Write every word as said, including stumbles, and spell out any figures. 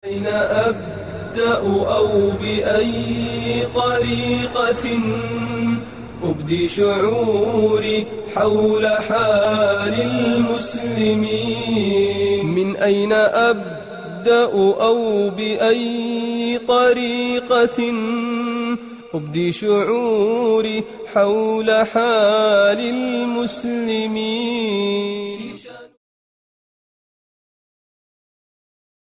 أين أبدأ أو بأي طريقة أبدي شعوري حول حال المسلمين؟ من أين أبدأ أو بأي طريقة أبدي شعوري حول حال المسلمين؟